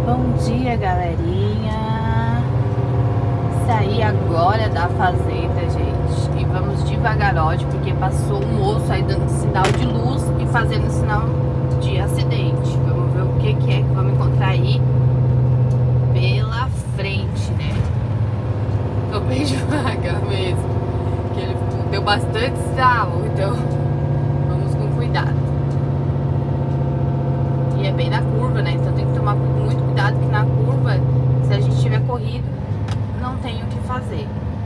Bom dia, galerinha. Saí agora da fazenda, gente. E vamos devagarote, porque passou um moço aí dando sinal de luz e fazendo sinal de acidente. Vamos ver o que é que vamos encontrar aí pela frente, né? Tô bem devagar mesmo, que ele deu bastante sinal, então vamos com cuidado. E é bem na curva, né? Então tem que tomar muito cuidado, que na curva, se a gente tiver corrido, não tem o que fazer.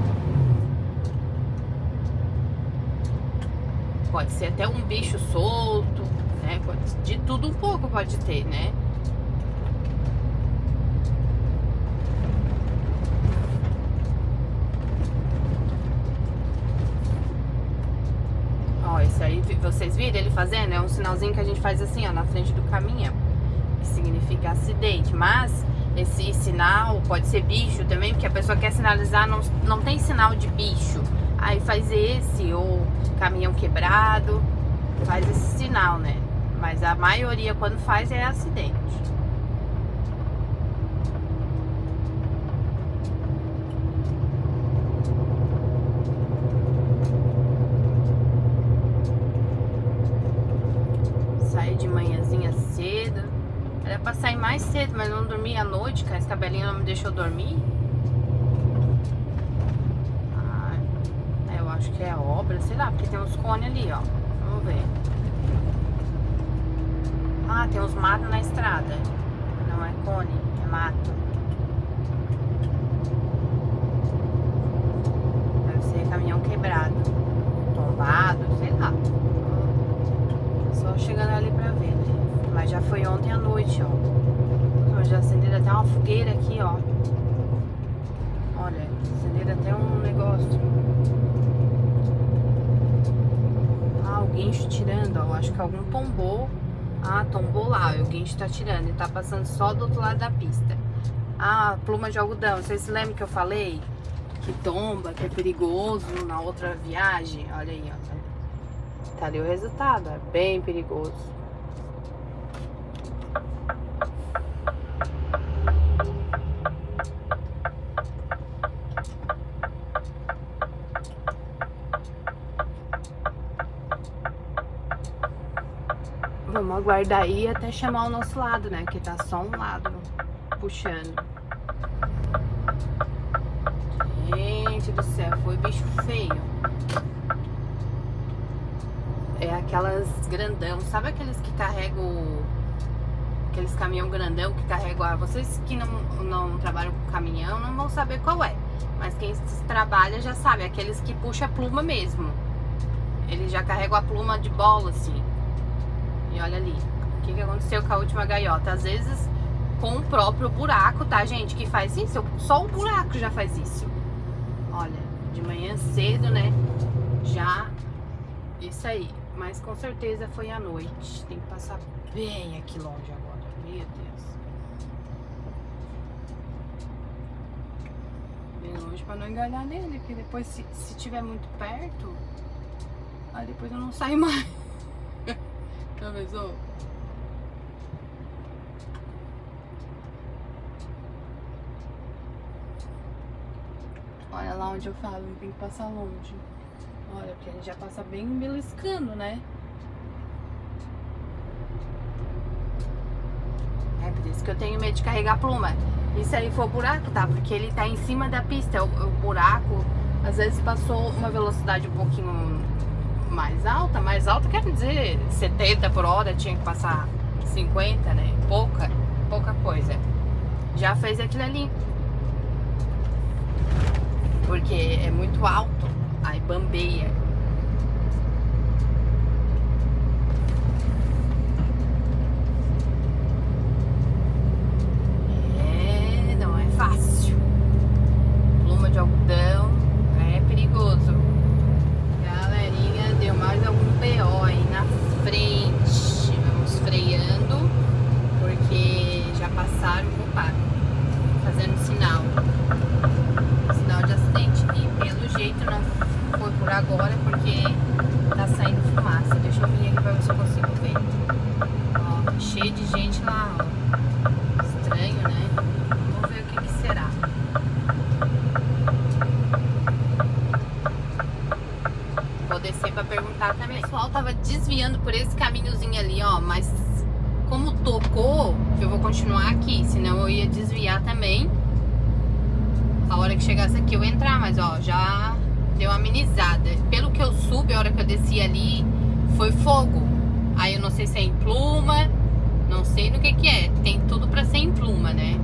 Pode ser até um bicho solto, né? De tudo um pouco pode ter, né? Ó, isso aí, vocês viram ele fazendo? É um sinalzinho que a gente faz assim, ó, na frente do caminhão, que significa acidente. Mas esse sinal pode ser bicho também, porque a pessoa quer sinalizar, não tem sinal de bicho. Aí faz esse, ou caminhão quebrado, faz esse sinal, né? Mas a maioria, quando faz, é acidente. Saí de manhãzinha cedo. Era pra sair mais cedo, mas não dormi à noite, que a Escabelinha não me deixou dormir. Eu acho que é obra, sei lá, porque tem uns cones ali, ó. Vamos ver. Ah, tem uns matos na estrada. Não é cone, é mato. Deve ser caminhão quebrado, tombado, sei lá. Só chegando ali pra ver, né? Mas já foi ontem à noite, ó. Então, já acenderam até uma fogueira aqui, ó. Olha, acenderam até um negócio. Ah, o guincho tirando, ó. Acho que algum tombou. Ah, tombou lá, o guincho tá tirando. Ele tá passando só do outro lado da pista. Ah, pluma de algodão. Vocês se lembram que eu falei? Que tomba, que é perigoso na outra viagem? Olha aí, ó. Tá ali o resultado, é bem perigoso. Vamos aguardar aí até chamar o nosso lado, né? Que tá só um lado puxando. Gente do céu, foi bicho feio. É aquelas grandão, sabe aqueles que carregam, aqueles caminhão grandão que carregam, vocês que não trabalham com caminhão não vão saber qual é, mas quem trabalha já sabe, aqueles que puxa a pluma mesmo. Ele já carrega a pluma de bola assim. E olha ali, o que aconteceu com a última gaiota? Às vezes com o próprio buraco, tá, gente, que faz isso, só o buraco já faz isso. Olha, de manhã cedo, né, já, isso aí. Mas com certeza foi à noite. Tem que passar bem aqui longe agora. Meu Deus. Bem longe pra não enganar nele. Porque depois, se tiver muito perto, aí depois eu não saio mais. Já pensou? Olha lá onde eu falo, tem que passar longe. Olha, porque ele já passa bem beliscando, né? É por isso que eu tenho medo de carregar a pluma. Isso aí foi o buraco, tá? Porque ele tá em cima da pista. O buraco, às vezes, passou uma velocidade um pouquinho mais alta. Mais alta quer dizer 70 por hora, tinha que passar 50, né? Pouca coisa. Já fez aquilo ali. Porque é muito alto. Aí bambeia. Não é fácil. Pluma de algodão é perigoso. Galerinha, deu mais algum BO aí na frente. Vamos freando, porque já passaram, opa, fazendo sinal. Sinal de acidente. E pelo jeito não foi por agora, porque tá saindo fumaça. Deixa eu vir aqui pra ver se eu consigo ver. Ó, cheio de gente lá, ó. Estranho, né? tá também. O pessoal tava desviando por esse caminhozinho ali, ó. Mas como tocou, eu vou continuar aqui. Senão eu ia desviar também. A hora que chegasse aqui eu ia entrar. Mas ó, já deu uma amenizada. Pelo que eu subi, a hora que eu desci ali, foi fogo. Aí eu não sei se é em pluma. Não sei no que é. Tem tudo pra ser em pluma, né?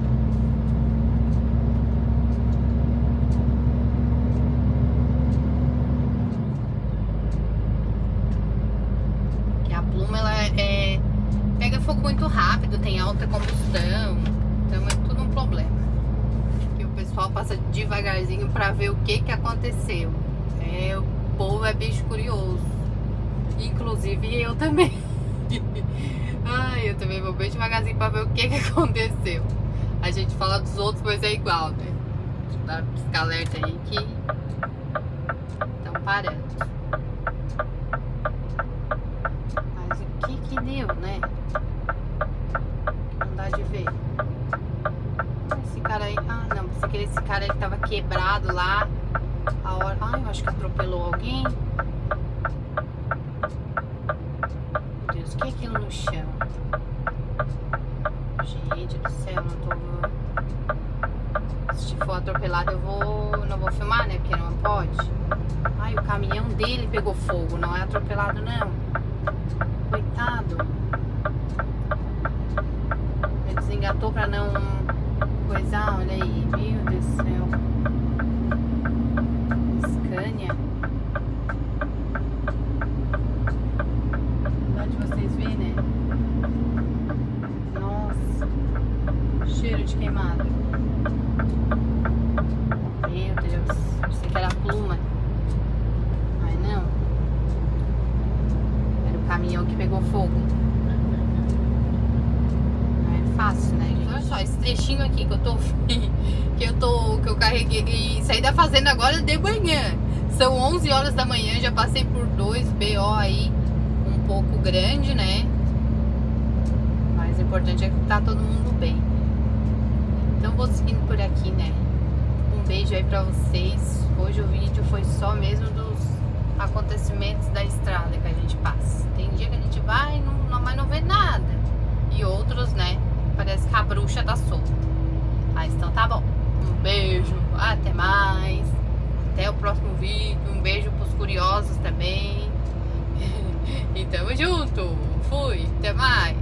Ela pega fogo muito rápido, tem alta combustão, então é tudo um problema. Que o pessoal passa devagarzinho pra ver o que aconteceu. O povo é bicho curioso, inclusive eu também. Ai, eu também vou bem devagarzinho pra ver o que aconteceu. A gente fala dos outros, mas é igual, né? Deixa eu dar um pisca-alerta aí que estão parando. Que deu, né? Não dá de ver. Esse cara aí... Ah, não. Pensei que esse cara aí tava quebrado lá. A hora... Ah, eu acho que atropelou alguém. Meu Deus, o que é aquilo no chão? Gente do céu, não tô... Se for atropelado, eu vou... Não vou filmar, né? Porque não pode. Ai, o caminhão dele pegou fogo. Não é atropelado, não. Coitado. Ele desengatou pra não coisar, olha aí. Meu Deus do céu. Scania. Dá de vocês verem, né? Nossa. Cheiro de queimado. Meu Deus. Pensei que era pluma. Mas não. Caminhão que pegou fogo. Não é fácil, né, gente? Olha só, esse trechinho aqui que eu carreguei e saí da fazenda agora de manhã. São 11 horas da manhã, já passei por 2 BO aí, um pouco grande, né? Mas o importante é que tá todo mundo bem. Então vou seguindo por aqui, né? Um beijo aí pra vocês. Hoje o vídeo foi só mesmo dos acontecimentos da estrada que a gente passa. Tem dia que a gente vai mas não vê nada. E outros, né? Parece que a bruxa tá solta. Mas então tá bom. Um beijo, até mais. Até o próximo vídeo. Um beijo pros curiosos também. E tamo junto. Fui, até mais.